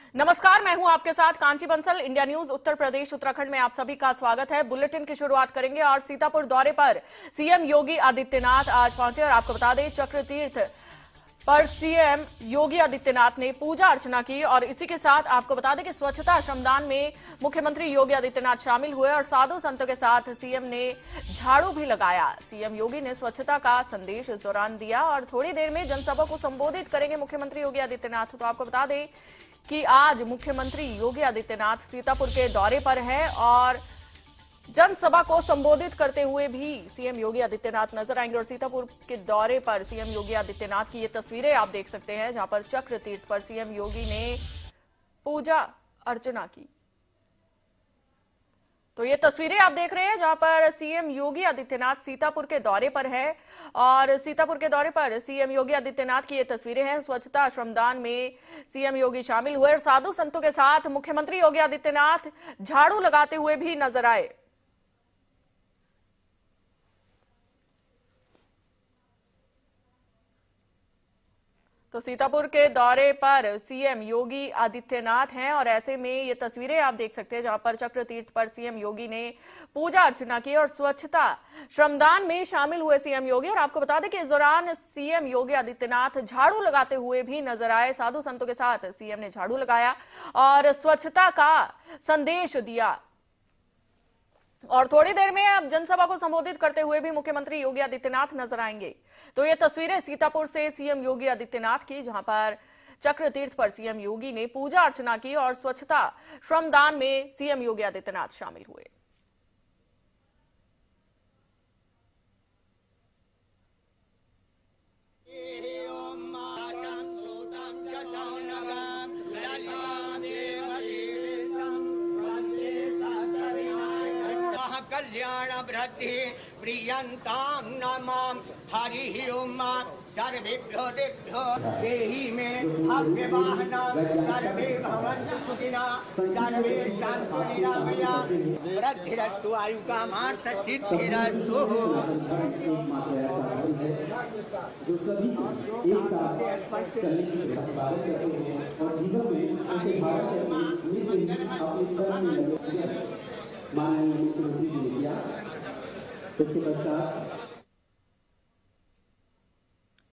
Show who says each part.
Speaker 1: नमस्कार, मैं हूं आपके साथ कांची बंसल। इंडिया न्यूज उत्तर प्रदेश उत्तराखंड में आप सभी का स्वागत है। बुलेटिन की शुरुआत करेंगे और सीतापुर दौरे पर सीएम योगी आदित्यनाथ आज पहुंचे और आपको बता दें चक्र तीर्थ पर सीएम योगी आदित्यनाथ ने पूजा अर्चना की और इसी के साथ आपको बता दें कि स्वच्छता श्रमदान में मुख्यमंत्री योगी आदित्यनाथ शामिल हुए और साधु संतों के साथ सीएम ने झाड़ू भी लगाया। सीएम योगी ने स्वच्छता का संदेश इस दौरान दिया और थोड़ी देर में जनसभा को संबोधित करेंगे मुख्यमंत्री योगी आदित्यनाथ। तो आपको बता दें कि आज मुख्यमंत्री योगी आदित्यनाथ सीतापुर के दौरे पर है और जनसभा को संबोधित करते हुए भी सीएम योगी आदित्यनाथ नजर आएंगे। और सीतापुर के दौरे पर सीएम योगी आदित्यनाथ की ये तस्वीरें आप देख सकते हैं, जहां पर चक्र तीर्थ पर सीएम योगी ने पूजा अर्चना की। तो ये तस्वीरें आप देख रहे हैं जहां पर सीएम योगी आदित्यनाथ सीतापुर के दौरे पर है और सीतापुर के दौरे पर सीएम योगी आदित्यनाथ की ये तस्वीरें हैं। स्वच्छता श्रमदान में सीएम योगी शामिल हुए और साधु संतों के साथ मुख्यमंत्री योगी आदित्यनाथ झाड़ू लगाते हुए भी नजर आए। तो सीतापुर के दौरे पर सीएम योगी आदित्यनाथ हैं और ऐसे में ये तस्वीरें आप देख सकते हैं जहां पर चक्र तीर्थ पर सीएम योगी ने पूजा अर्चना की और स्वच्छता श्रमदान में शामिल हुए सीएम योगी। और आपको बता दें कि इस दौरान सीएम योगी आदित्यनाथ झाड़ू लगाते हुए भी नजर आए। साधु संतों के साथ सीएम ने झाड़ू लगाया और स्वच्छता का संदेश दिया और थोड़ी देर में अब जनसभा को संबोधित करते हुए भी मुख्यमंत्री योगी आदित्यनाथ नजर आएंगे। तो ये तस्वीरें सीतापुर से सीएम योगी आदित्यनाथ की, जहां पर चक्र तीर्थ पर सीएम योगी ने पूजा अर्चना की और स्वच्छता श्रमदान में सीएम योगी आदित्यनाथ शामिल हुए।
Speaker 2: कल्याण वृद्धि प्रियंतां नमां हरि ओम सर्वेभ्यो देभ्यो देहि मे अभ्यवाहना सर्वे भवन्तु सुखिनः सर्वे सन्तु निरामयाः वृद्धिरस्तु आयुकामार्थ सिद्धिरस्तु।
Speaker 3: माननीय मुख्यमंत्री जी ने किया। इसके पश्चात